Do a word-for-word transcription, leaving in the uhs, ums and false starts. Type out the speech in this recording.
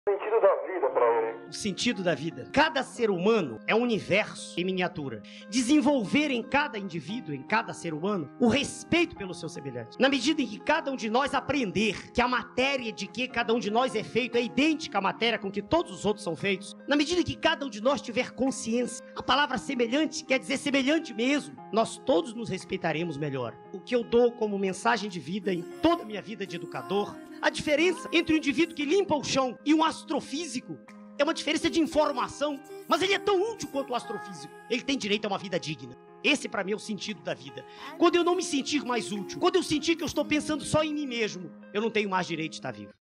Sentido da vida para ele. O sentido da vida. Cada ser humano é um universo em miniatura. Desenvolver em cada indivíduo, em cada ser humano, o respeito pelo seu semelhante. Na medida em que cada um de nós aprender que a matéria de que cada um de nós é feito é idêntica à matéria com que todos os outros são feitos, na medida em que cada um de nós tiver consciência, a palavra semelhante quer dizer semelhante mesmo, nós todos nos respeitaremos melhor. O que eu dou como mensagem de vida em toda a minha vida de educador, a diferença entre um indivíduo que limpa o chão e um astrofísico é uma diferença de informação, mas ele é tão útil quanto o astrofísico. Ele tem direito a uma vida digna. Esse, para mim, é o sentido da vida. Quando eu não me sentir mais útil, quando eu sentir que eu estou pensando só em mim mesmo, eu não tenho mais direito de estar vivo.